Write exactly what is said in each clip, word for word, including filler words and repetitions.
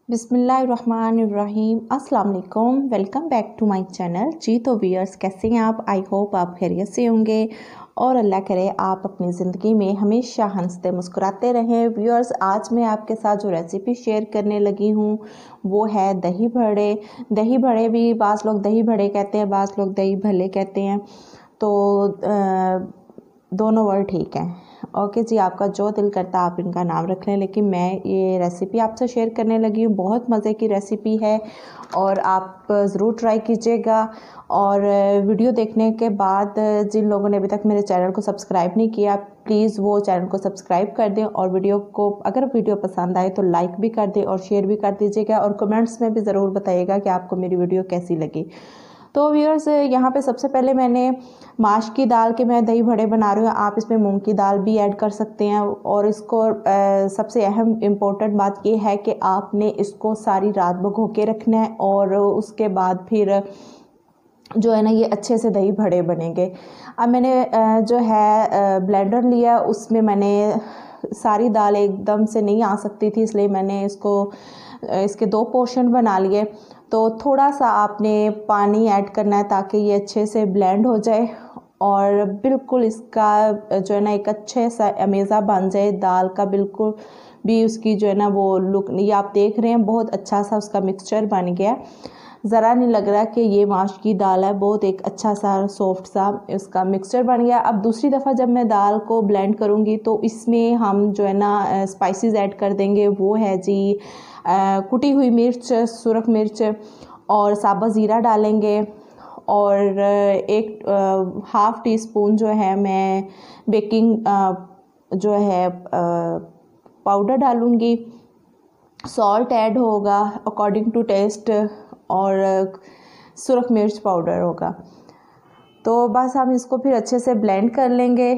बिस्मिल्लाहिर्रहमानिर्रहीम अस्सलाम वालेकुम। Welcome back to my channel. जी तो व्यूअर्स, कैसे हैं आप? आई होप आप खैरियत से होंगे और अल्लाह करे आप अपनी ज़िंदगी में हमेशा हंसते मुस्कुराते रहें। व्यूअर्स, आज मैं आपके साथ जो रेसिपी शेयर करने लगी हूँ वो है दही बड़े। दही बड़े भी बाज़ लोग दही बड़े कहते हैं, बाज़ लोग दही भल्ले कहते हैं, तो आ, दोनों वर्ड ठीक हैं। ओके जी, आपका जो दिल करता आप इनका नाम रख लें, लेकिन मैं ये रेसिपी आपसे शेयर करने लगी हूँ। बहुत मज़े की रेसिपी है और आप ज़रूर ट्राई कीजिएगा। और वीडियो देखने के बाद जिन लोगों ने अभी तक मेरे चैनल को सब्सक्राइब नहीं किया, प्लीज़ वो चैनल को सब्सक्राइब कर दें और वीडियो को, अगर वीडियो पसंद आए तो लाइक भी कर दें और शेयर भी कर दीजिएगा और कमेंट्स में भी ज़रूर बताइएगा कि आपको मेरी वीडियो कैसी लगी। तो व्यूअर्स, यहाँ पे सबसे पहले मैंने माश की दाल के मैं दही बड़े बना रही हूँ। आप इसमें मूंग की दाल भी ऐड कर सकते हैं। और इसको आ, सबसे अहम इम्पोर्टेंट बात ये है कि आपने इसको सारी रात भिगो के रखना है और उसके बाद फिर जो है ना ये अच्छे से दही बड़े बनेंगे। अब मैंने जो है ब्लेंडर लिया, उसमें मैंने सारी दाल एकदम से नहीं आ सकती थी, इसलिए मैंने इसको इसके दो पोर्शन बना लिए। तो थोड़ा सा आपने पानी ऐड करना है ताकि ये अच्छे से ब्लेंड हो जाए और बिल्कुल इसका जो है ना एक अच्छे सा अमेज़ा बन जाए दाल का। बिल्कुल भी उसकी जो है ना वो लुक, ये आप देख रहे हैं बहुत अच्छा सा उसका मिक्सचर बन गया। ज़रा नहीं लग रहा कि ये माश की दाल है, बहुत एक अच्छा सा सॉफ्ट सा इसका मिक्सचर बन गया। अब दूसरी दफ़ा जब मैं दाल को ब्लेंड करूँगी तो इसमें हम जो है ना स्पाइसेस ऐड कर देंगे। वो है जी कुटी हुई मिर्च, सुरख मिर्च और साबुत ज़ीरा डालेंगे और एक हाफ़ टी स्पून जो है मैं बेकिंग जो है पाउडर डालूँगी। सॉल्ट ऐड होगा अकॉर्डिंग टू टेस्ट और सुरख मिर्च पाउडर होगा। तो बस हम इसको फिर अच्छे से ब्लेंड कर लेंगे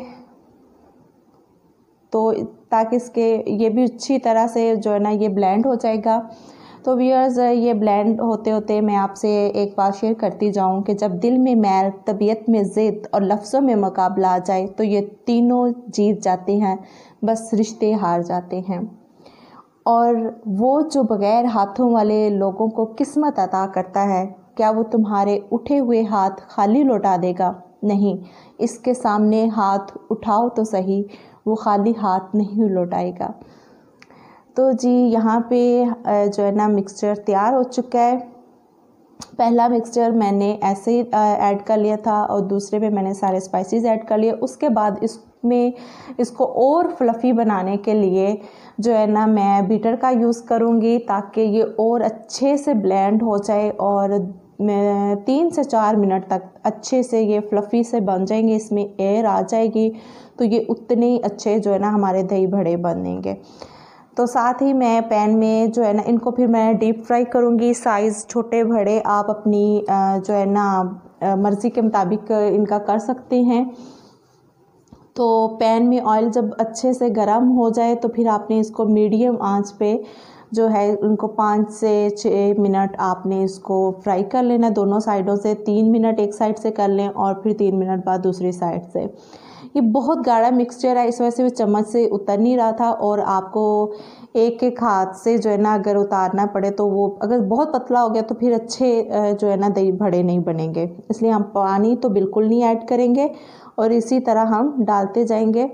तो ताकि इसके ये भी अच्छी तरह से जो है ना ये ब्लेंड हो जाएगा। तो व्यूअर्स, ये ब्लेंड होते होते मैं आपसे एक बात शेयर करती जाऊं कि जब दिल में मैल, तबीयत में ज़िद और लफ्ज़ों में मुकाबला आ जाए तो ये तीनों जीत जाते हैं, बस रिश्ते हार जाते हैं। और वो जो बग़ैर हाथों वाले लोगों को किस्मत अता करता है, क्या वो तुम्हारे उठे हुए हाथ खाली लौटा देगा? नहीं, इसके सामने हाथ उठाओ तो सही, वो खाली हाथ नहीं लौटाएगा। तो जी यहाँ पे जो है ना मिक्सचर तैयार हो चुका है। पहला मिक्सचर मैंने ऐसे ही ऐड कर लिया था और दूसरे में मैंने सारे स्पाइसेस ऐड कर लिए। उसके बाद इसमें इसको और फ्लफ़ी बनाने के लिए जो है ना मैं बीटर का यूज़ करूँगी ताकि ये और अच्छे से ब्लेंड हो जाए और मैं तीन से चार मिनट तक अच्छे से ये फ्लफ़ी से बन जाएंगे, इसमें एयर आ जाएगी तो ये उतने ही अच्छे जो है ना हमारे दही बड़े बनेंगे। तो साथ ही मैं पैन में जो है ना इनको फिर मैं डीप फ्राई करूँगी। साइज़ छोटे बड़े आप अपनी जो है ना मर्ज़ी के मुताबिक इनका कर सकते हैं। तो पैन में ऑयल जब अच्छे से गर्म हो जाए तो फिर आपने इसको मीडियम आंच पे जो है उनको पाँच से छः मिनट आपने इसको फ्राई कर लेना दोनों साइडों से। तीन मिनट एक साइड से कर लें और फिर तीन मिनट बाद दूसरी साइड से। ये बहुत गाढ़ा मिक्सचर है, इस वजह से वो चम्मच से उतर नहीं रहा था और आपको एक एक हाथ से जो है ना अगर उतारना पड़े तो वो अगर बहुत पतला हो गया तो फिर अच्छे जो है ना दही बड़े नहीं बनेंगे। इसलिए हम पानी तो बिल्कुल नहीं ऐड करेंगे और इसी तरह हम डालते जाएंगे।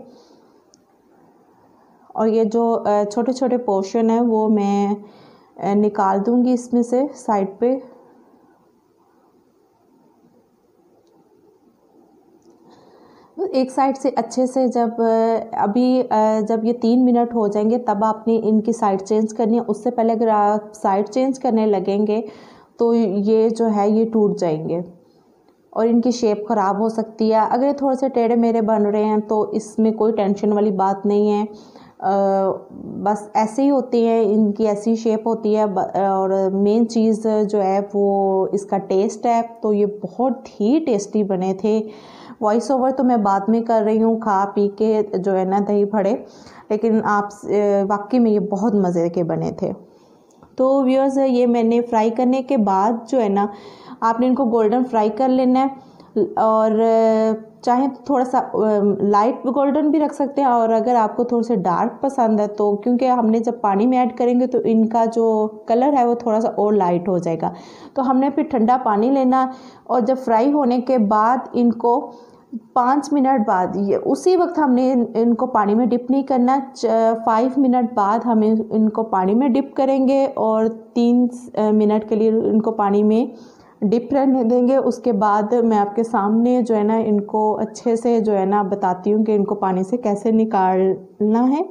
और ये जो छोटे छोटे पोर्शन है वो मैं निकाल दूंगी इसमें से साइड पे। एक साइड से अच्छे से जब अभी जब ये तीन मिनट हो जाएंगे तब आपने इनकी साइड चेंज करनी है। उससे पहले अगर आप साइड चेंज करने लगेंगे तो ये जो है ये टूट जाएंगे और इनकी शेप ख़राब हो सकती है। अगर थोड़े से टेढ़े मेढ़े बन रहे हैं तो इसमें कोई टेंशन वाली बात नहीं है, आ, बस ऐसे ही होती है, इनकी ऐसी शेप होती है। और मेन चीज़ जो है वो इसका टेस्ट है। तो ये बहुत ही टेस्टी बने थे। वॉइस ओवर तो मैं बाद में कर रही हूँ खा पी के जो है ना दही बड़े, लेकिन आप वाकई में ये बहुत मज़े के बने थे। तो व्यूअर्स, ये मैंने फ्राई करने के बाद जो है ना आपने इनको गोल्डन फ्राई कर लेना है और चाहें तो थोड़ा सा लाइट गोल्डन भी रख सकते हैं, और अगर आपको थोड़ा सा डार्क पसंद है तो, क्योंकि हमने जब पानी में ऐड करेंगे तो इनका जो कलर है वो थोड़ा सा और लाइट हो जाएगा। तो हमने फिर ठंडा पानी लेना, और जब फ्राई होने के बाद इनको पाँच मिनट बाद, ये उसी वक्त हमने इनको पानी में डिप नहीं करना, फाइव मिनट बाद हम इनको पानी में डिप करेंगे और तीन मिनट के लिए इनको पानी में डिप रहने देंगे। उसके बाद मैं आपके सामने जो है ना इनको अच्छे से जो है ना बताती हूँ कि इनको पानी से कैसे निकालना है।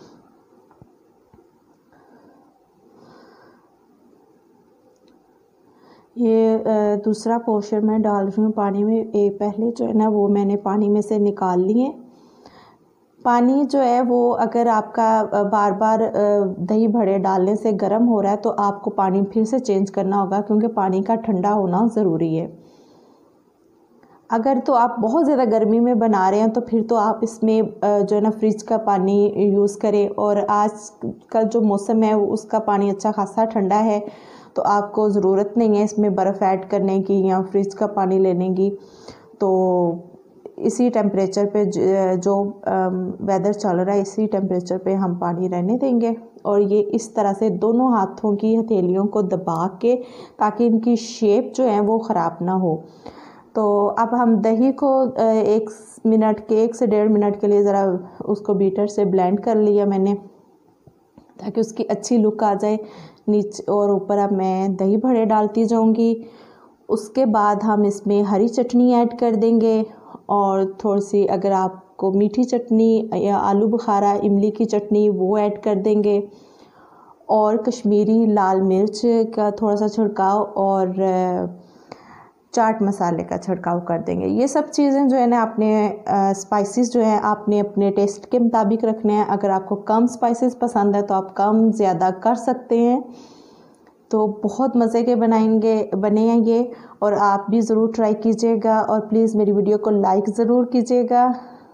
ये दूसरा पोर्शन मैं डाल रही हूँ पानी में, एक पहले जो है ना वो मैंने पानी में से निकाल लिए। पानी जो है वो अगर आपका बार बार दही बड़े डालने से गर्म हो रहा है तो आपको पानी फिर से चेंज करना होगा, क्योंकि पानी का ठंडा होना ज़रूरी है। अगर तो आप बहुत ज़्यादा गर्मी में बना रहे हैं तो फिर तो आप इसमें जो है ना फ्रिज का पानी यूज़ करें, और आज का जो मौसम है उसका पानी अच्छा खासा ठंडा है, तो आपको ज़रूरत नहीं है इसमें बर्फ़ ऐड करने की या फ्रिज का पानी लेने की। तो इसी टेम्परेचर पे जो वेदर चल रहा है इसी टेम्परेचर पे हम पानी रहने देंगे, और ये इस तरह से दोनों हाथों की हथेलियों को दबा के, ताकि इनकी शेप जो है वो ख़राब ना हो। तो अब हम दही को एक मिनट के एक से डेढ़ मिनट के लिए ज़रा उसको बीटर से ब्लेंड कर लिया मैंने, ताकि उसकी अच्छी लुक आ जाए नीचे, और ऊपर अब मैं दही बड़े डालती जाऊंगी। उसके बाद हम इसमें हरी चटनी ऐड कर देंगे, और थोड़ी सी अगर आपको मीठी चटनी या आलू बुखारा इमली की चटनी वो ऐड कर देंगे, और कश्मीरी लाल मिर्च का थोड़ा सा छिड़काव और चाट मसाले का छिड़काव कर देंगे। ये सब चीज़ें जो है ना अपने स्पाइसेस जो है आपने अपने टेस्ट के मुताबिक रखने हैं। अगर आपको कम स्पाइसेस पसंद है तो आप कम ज़्यादा कर सकते हैं। तो बहुत मज़े के बनाएंगे बने हैं ये, और आप भी ज़रूर ट्राई कीजिएगा, और प्लीज़ मेरी वीडियो को लाइक ज़रूर कीजिएगा।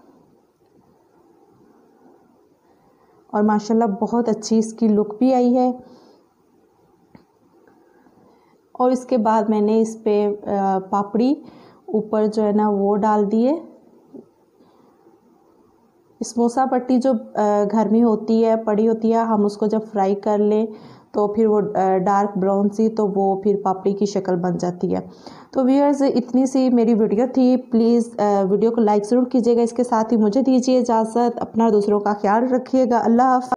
और माशाल्लाह बहुत अच्छी इसकी लुक भी आई है। और इसके बाद मैंने इस पे पापड़ी ऊपर जो है ना वो डाल दिए। समोसा पट्टी जो घर में होती है पड़ी होती है, हम उसको जब फ्राई कर लें तो फिर वो डार्क ब्राउन सी, तो वो फिर पापड़ी की शक्ल बन जाती है। तो व्यूअर्स इतनी सी मेरी वीडियो थी। प्लीज़ वीडियो को लाइक ज़रूर कीजिएगा। इसके साथ ही मुझे दीजिए इजाज़त। अपना दूसरों का ख्याल रखिएगा। अल्लाह हाफ़िज़।